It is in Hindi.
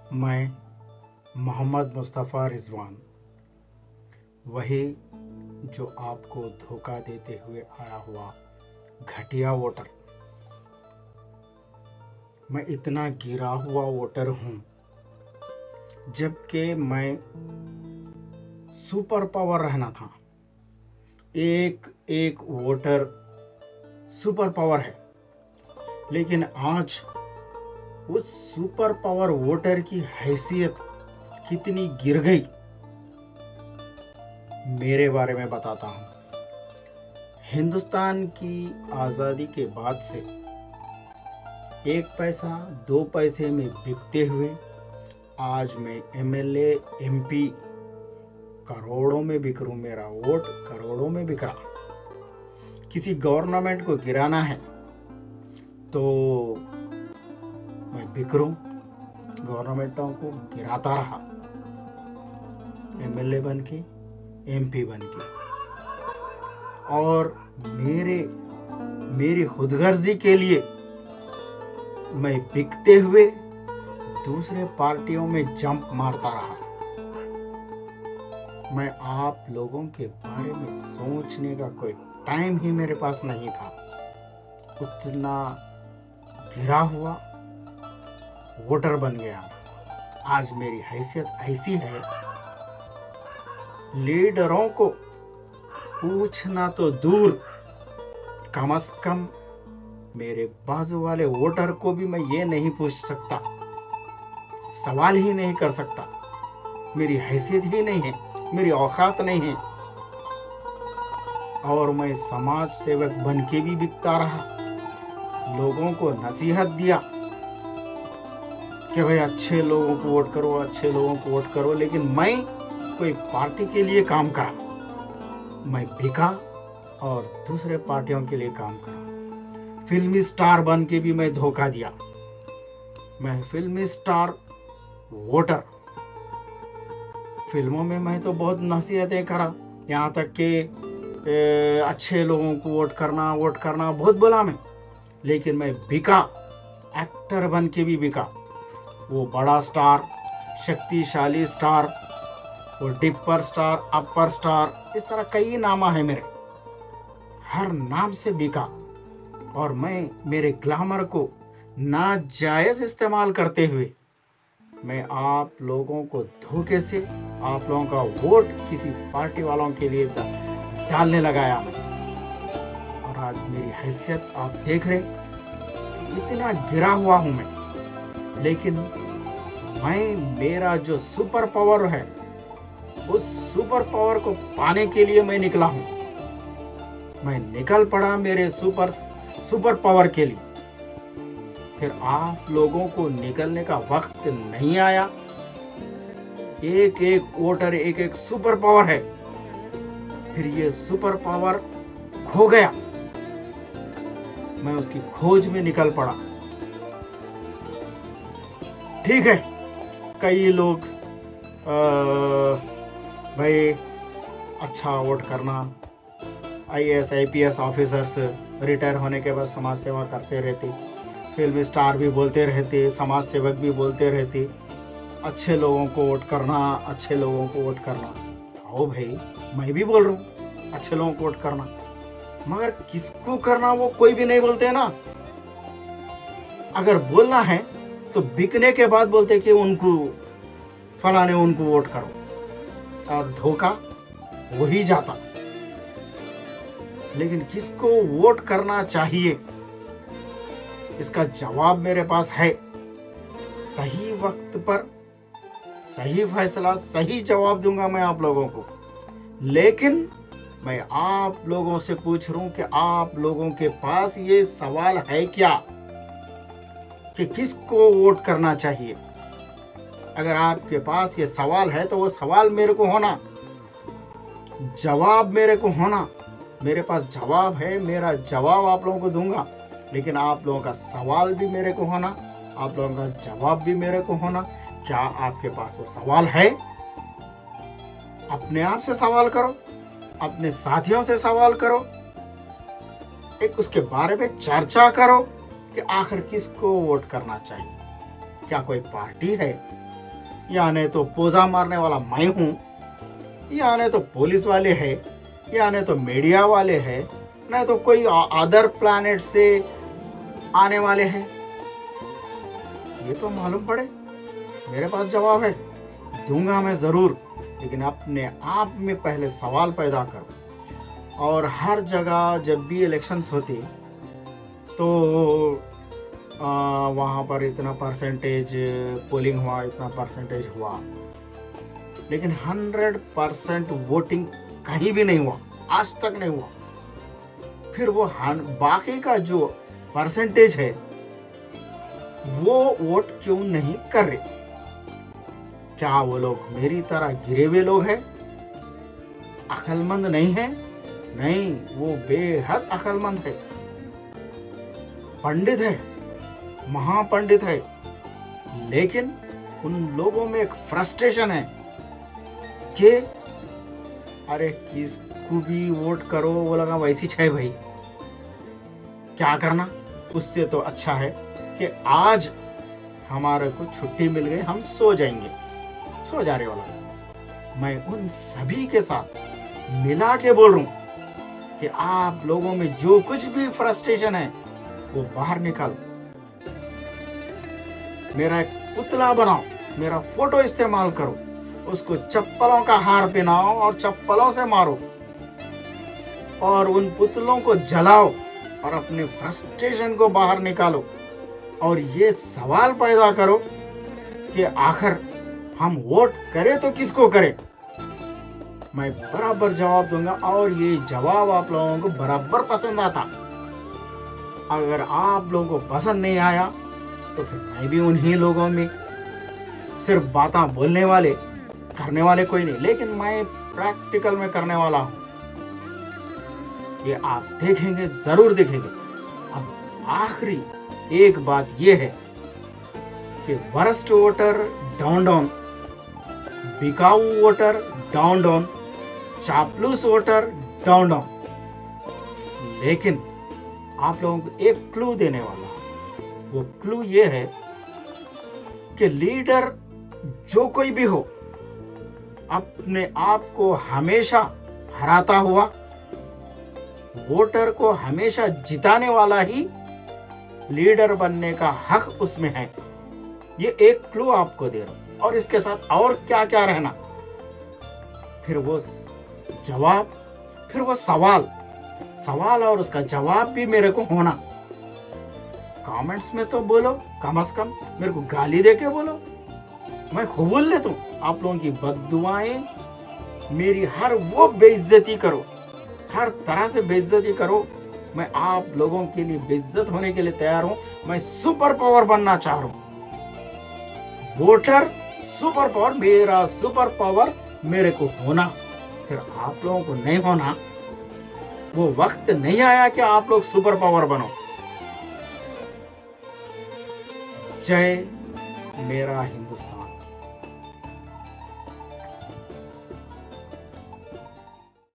मैं मोहम्मद मुस्तफ़ा रिजवान, वही जो आपको धोखा देते हुए आया हुआ घटिया वोटर। मैं इतना गिरा हुआ वोटर हूँ, जबकि मैं सुपर पावर रहना था। एक एक वोटर सुपर पावर है, लेकिन आज उस सुपर पावर वोटर की हैसियत कितनी गिर गई, मेरे बारे में बताता हूँ। हिंदुस्तान की आज़ादी के बाद से 1 पैसा 2 पैसे में बिकते हुए आज मैं एमएलए एमपी करोड़ों में बिक रहा हूँ। मेरा वोट करोड़ों में बिक रहा। किसी गवर्नमेंट को गिराना है तो मैं बिक रहा हूँ, गवर्नमेंटों को गिराता रहा, एमएलए बन के एमपी बन के। और मेरी खुदगर्जी के लिए मैं बिकते हुए दूसरे पार्टियों में जंप मारता रहा। मैं आप लोगों के बारे में सोचने का कोई टाइम ही मेरे पास नहीं था। उतना गिरा हुआ वोटर बन गया। आज मेरी हैसियत ऐसी है, लीडरों को पूछना तो दूर, कम से कम मेरे बाजू वाले वोटर को भी मैं ये नहीं पूछ सकता, सवाल ही नहीं कर सकता। मेरी हैसियत ही नहीं है, मेरी औकात नहीं है। और मैं समाज सेवक बन के भी बिकता रहा, लोगों को नसीहत दिया कि भाई अच्छे लोगों को वोट करो, अच्छे लोगों को वोट करो। लेकिन मैं कोई पार्टी के लिए काम करा, मैं बिका और दूसरे पार्टियों के लिए काम करा। फिल्मी स्टार बन के भी मैं धोखा दिया। मैं फिल्मी स्टार वोटर, फिल्मों में मैं तो बहुत नसीहतें करा, यहाँ तक कि अच्छे लोगों को वोट करना बहुत बोला मैं। लेकिन मैं बिका, एक्टर बन के भी बिका। वो बड़ा स्टार, शक्तिशाली स्टार, वो डिपर स्टार, अपर स्टार, इस तरह कई नाम है मेरे। हर नाम से बिका और मैं मेरे ग्लैमर को नाजायज इस्तेमाल करते हुए मैं आप लोगों को धोखे से आप लोगों का वोट किसी पार्टी वालों के लिए डालने लगाया। और आज मेरी हैसियत आप देख रहे, इतना गिरा हुआ हूं मैं। लेकिन मेरा जो सुपर पावर है, उस सुपर पावर को पाने के लिए मैं निकला हूं। मैं निकल पड़ा मेरे सुपर पावर के लिए। फिर आप लोगों को निकलने का वक्त नहीं आया। एक एक वोटर एक एक सुपर पावर है, फिर ये सुपर पावर खो गया। मैं उसकी खोज में निकल पड़ा। ठीक है, कई लोग भाई अच्छा वोट करना, आईएएस आईपीएस ऑफिसर्स रिटायर होने के बाद समाज सेवा करते रहते, फिल्म स्टार भी बोलते रहते, समाज सेवक भी बोलते रहते, अच्छे लोगों को वोट करना, अच्छे लोगों को वोट करना। आओ भाई, मैं भी बोल रहा हूँ अच्छे लोगों को वोट करना, मगर किसको करना वो कोई भी नहीं बोलते ना। अगर बोलना है तो बिकने के बाद बोलते कि उनको फलाने उनको वोट करो, और धोखा वही जाता। लेकिन किसको वोट करना चाहिए, इसका जवाब मेरे पास है। सही वक्त पर सही फैसला, सही जवाब दूंगा मैं आप लोगों को। लेकिन मैं आप लोगों से पूछ रहा हूं कि आप लोगों के पास ये सवाल है क्या कि किसको वोट करना चाहिए। अगर आपके पास ये सवाल है तो वो सवाल मेरे को होना, जवाब मेरे को होना। मेरे पास जवाब है, मेरा जवाब आप लोगों को दूंगा। लेकिन आप लोगों का सवाल भी मेरे को होना, आप लोगों का जवाब भी मेरे को होना। क्या आपके पास वो सवाल है? अपने आप से सवाल करो, अपने साथियों से सवाल करो, एक उसके बारे में चर्चा करो कि आखिर किसको वोट करना चाहिए। क्या कोई पार्टी है या नहीं तो पोजा मारने वाला मैं हूँ, या नहीं तो पुलिस वाले हैं, या नहीं तो मीडिया वाले हैं, नहीं तो कोई अदर प्लैनेट से आने वाले हैं। ये तो मालूम पड़े। मेरे पास जवाब है, दूंगा मैं ज़रूर, लेकिन अपने आप में पहले सवाल पैदा करो। और हर जगह जब भी इलेक्शंस होती तो वहाँ पर इतना परसेंटेज पोलिंग हुआ, इतना परसेंटेज हुआ, लेकिन 100% वोटिंग कहीं भी नहीं हुआ, आज तक नहीं हुआ। फिर वो बाकी का जो परसेंटेज है वो वोट क्यों नहीं कर रहे? क्या वो लोग मेरी तरह गिरे हुए लोग हैं, अक्लमंद नहीं है? नहीं, वो बेहद अक्लमंद है, पंडित है, महापंडित है। लेकिन उन लोगों में एक फ्रस्ट्रेशन है कि अरे किसको भी वोट करो, वो लगा वैसी छे भाई, क्या करना। उससे तो अच्छा है कि आज हमारे को छुट्टी मिल गई, हम सो जाएंगे, सो जा रहे वाला। मैं उन सभी के साथ मिला के बोल रहा हूं कि आप लोगों में जो कुछ भी फ्रस्ट्रेशन है वो बाहर निकालो, मेरा एक पुतला बनाओ, मेरा फोटो इस्तेमाल करो, उसको चप्पलों का हार पहनाओ और चप्पलों से मारो, और उन पुतलों को जलाओ और अपने फ्रस्ट्रेशन को बाहर निकालो। और ये सवाल पैदा करो कि आखिर हम वोट करें तो किसको करें। मैं बराबर जवाब दूंगा, और ये जवाब आप लोगों को बराबर पसंद आता। अगर आप लोगों को पसंद नहीं आया तो फिर मैं भी उन्हीं लोगों में, सिर्फ बातें बोलने वाले, करने वाले कोई नहीं, लेकिन मैं प्रैक्टिकल में करने वाला हूं। ये आप देखेंगे, जरूर देखेंगे। अब आखिरी एक बात यह है कि वरस्ट वोटर डाउन डाउन, बिकाऊ वोटर डाउन डाउन, चापलूस वोटर डाउन डाउन। लेकिन आप लोगों को एक क्लू देने वाला, वो क्लू ये है कि लीडर जो कोई भी हो, अपने आप को हमेशा हराता हुआ, वोटर को हमेशा जिताने वाला ही लीडर बनने का हक उसमें है। ये एक क्लू आपको दे रहा हूं, और इसके साथ और क्या क्या रहना, फिर वो जवाब, फिर वो सवाल और उसका जवाब भी मेरे को होना। कमेंट्स में तो बोलो, कम से कम मेरे को गाली देके बोलो, मैं कबूल लेता हूं। आप लोगों की बद्दुआएं, मेरी हर वो बेइज्जती करो, हर तरह से बेइज्जती करो, मैं आप लोगों के लिए बेइज्जत होने के लिए तैयार हूं। मैं सुपर पावर बनना चाह रहा हूं, वोटर सुपर पावर, मेरा सुपर पावर मेरे को होना, फिर आप लोगों को नहीं होना। वो वक्त नहीं आया कि आप लोग सुपर पावर बनो। जय मेरा हिंदुस्तान।